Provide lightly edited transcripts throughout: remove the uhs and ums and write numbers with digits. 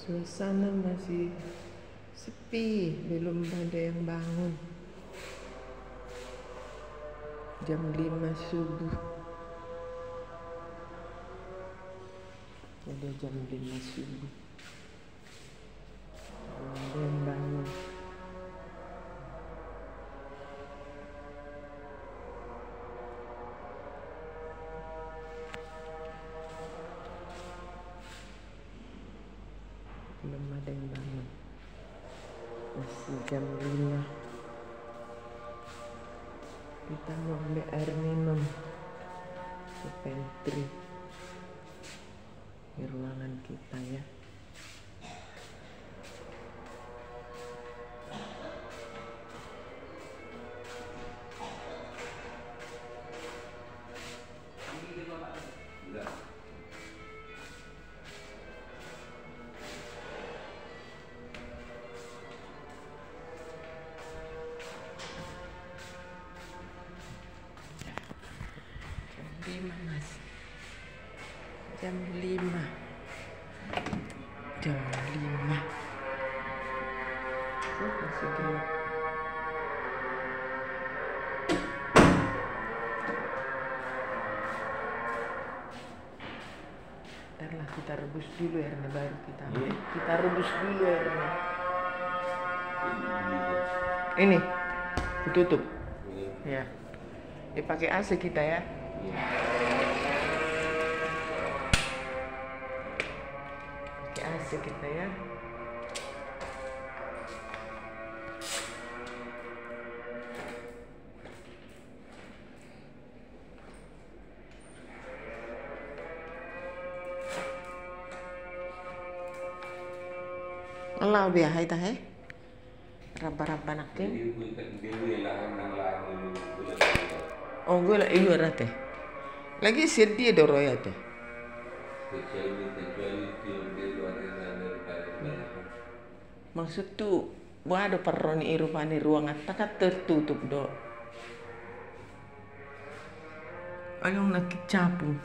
Suasana masih sepi, belum ada yang bangun. Jam 5 subuh. Ada jam 5 subuh. Belum ada yang bangun. Belum ada yang bangun. Masih jam 5. Kita mau ambil air minum ke pantry di ruangan kita ya. Mas, jam 5. Masih gelap. Ntarlah kita rebus dulu airnya baru kita ambil. Kita rebus dulu airnya. Ini ditutup. Ya. Dipakai AC kita ya. Pakai AC kita ya. Allah biar hai tah raba-raba nakke. Oh gue lah ilu teh. Lagi sedih doro ya teh. Maksud tuh, buat ada peroni irupani ruangan takat tertutup do. Ayong nak capung.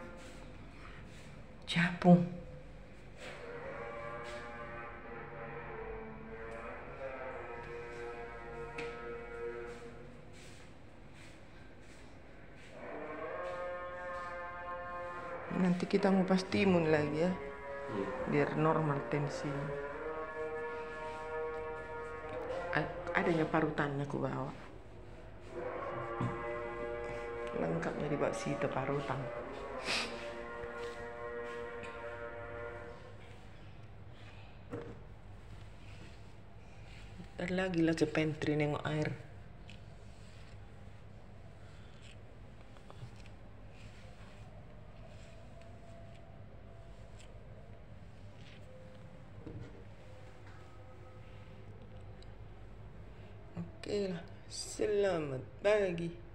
Nanti kita mau pas timun lagi ya, biar normal tensi. Adanya parutannya aku bawa, lengkapnya di bak situ parutan. Dan lagi lah ke pantry nengok air. Oke lah, selamat pagi.